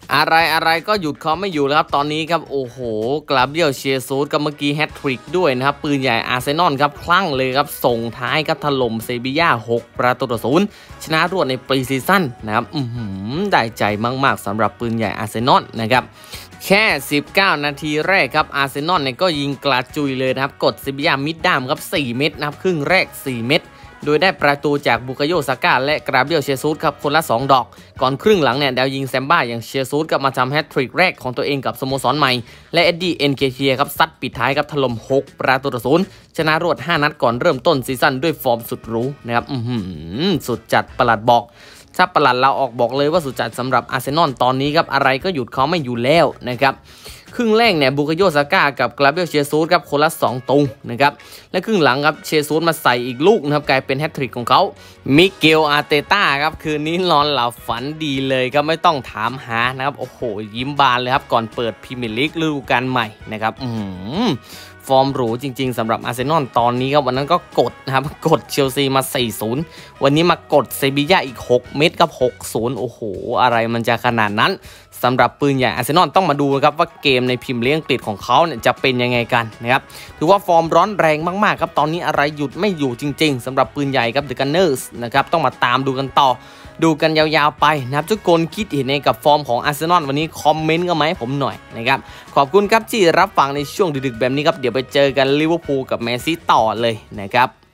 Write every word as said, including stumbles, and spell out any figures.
อะไรอะไรก็หยุดเขาไม่อยู่แล้วครับตอนนี้ครับโอ้โหกราเบียลเชซูสกับเมื่อกี้แฮตทริกด้วยนะครับปืนใหญ่อาร์เซนอลครับคลั่งเลยครับส่งท้ายครับถล่มเซบีย่าหกประตูต่อศูนย์ชนะรวดในปรีซีซั่นนะครับอืมได้ใจมากๆสำหรับปืนใหญ่อาร์เซนอลนะครับแค่สิบเก้านาทีแรกครับอาร์เซนอลเนี่ยก็ยิงกระจุยเลยนะครับกดเซบีย่ามิดดามครับสี่เม็ดนะครับครึ่งแรกสี่เม็ดโดยได้ประตูจากบุคโยซาก้าและกราเบียลเชซูสครับคนละสองดอกก่อนครึ่งหลังเนี่ยดาวยิงแซมบ้าอย่างเชซูสกับมาทำแฮตทริกแรกของตัวเองกับสโมสรใหม่และเอ็ดดี้เอ็นเคเทียครับซัดปิดท้ายกับถล่มหกประตูต่อศูนย์ชนะรวดห้านัดก่อนเริ่มต้นซีซั่นด้วยฟอร์มสุดหรูนะครับอืมสุดจัดประหลัดบอกถ้าประหลัดเราออกบอกเลยว่าสุดจัดสำหรับอาร์เซนอลตอนนี้ครับอะไรก็หยุดเขาไม่อยู่แล้วนะครับครึ่งแรกเนี่ยบุคโยซาก้ากับกราเบียลเชซูสครับคนละสองตุงนะครับและครึ่งหลังครับเชซูสมาใส่อีกลูกนะครับกลายเป็นแฮตทริกของเขามิเกลอาร์เตต้าครับคืนนี้นอนหลับฝันดีเลยครับไม่ต้องถามหานะครับโอ้โหยิ้มบานเลยครับก่อนเปิดพรีเมียร์ลีกฤดูกาลใหม่นะครับอืมฟอร์มหรูจริงๆสำหรับอาร์เซนอลตอนนี้ครับวันนั้นก็กดนะครับกดเชลซีมา สี่ศูนย์ วันนี้มากดเซบีย่าอีกหกเม็ดกับ หกศูนย์ โอ้โหอะไรมันจะขนาดนั้นสำหรับปืนใหญ่อาร์เซนอลต้องมาดูนะครับว่าเกมในพรีเมียร์ลีกอังกฤษของเขาเนี่ยจะเป็นยังไงกันนะครับถือว่าฟอร์มร้อนแรงมากๆครับตอนนี้อะไรหยุดไม่อยู่จริงๆสำหรับปืนใหญ่ครับเดอะกันเนอร์สนะครับต้องมาตามดูกันต่อดูกันยาวๆไปนะครับทุกคนคิดเห็นในกับฟอร์มของอาร์เซนอลวันนี้คอมเมนต์กันมาให้ผมหน่อยนะครับขอบคุณครับที่รับฟังในช่วงดึกๆแบบนี้ครับเดี๋ยวไปเจอกันลิเวอร์พูลกับแมนซีต่อเลยนะครับ